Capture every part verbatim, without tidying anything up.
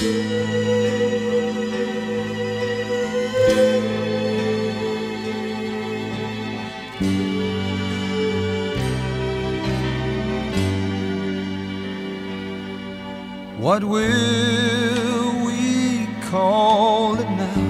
What will we call it now?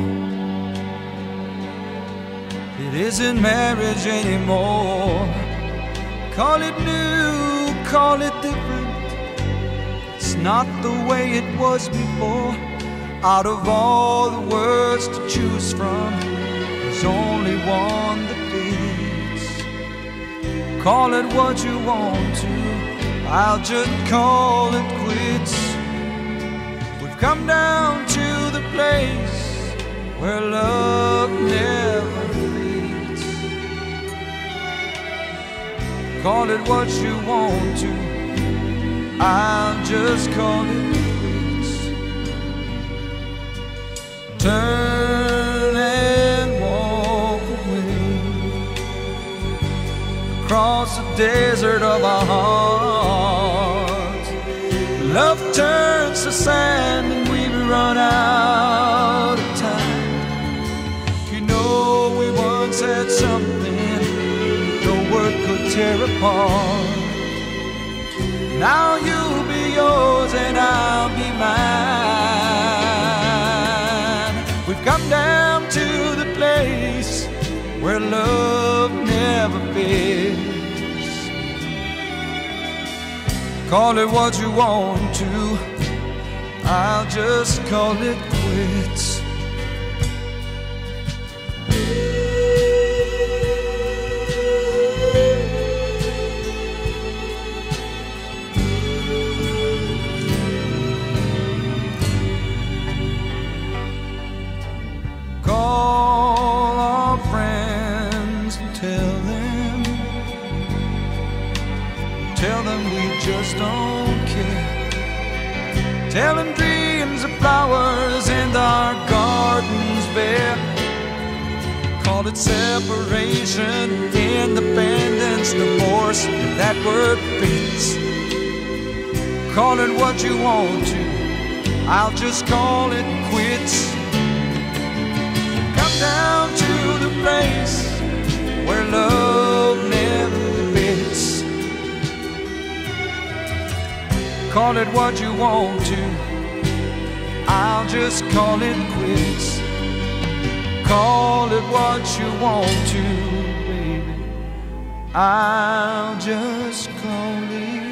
It isn't marriage anymore. Call it new, call it different. It's not the way it was before. Out of all the words to choose from, there's only one that fits. Call it what you want to, I'll just call it quits. We've come down to the place where love never fades. Call it what you want to, I'll just call it quits. Turn and walk away across the desert of our hearts. Love turns to sand and we run out of time. You know we once had something no word could tear apart. Now you'll be yours and I'll be mine. We've come down to the place where love never fades. Call it what you want to, I'll just call it quits. Call our friends and tell them, tell them we just don't care. Tell them dreams are flowers and our gardens bare. Call it separation, independence, divorce, if that word fits. Call it what you want to, I'll just call it quits. Come down to the place where love never fits. Call it what you want to, I'll just call it quits. Call it what you want to, baby, I'll just call it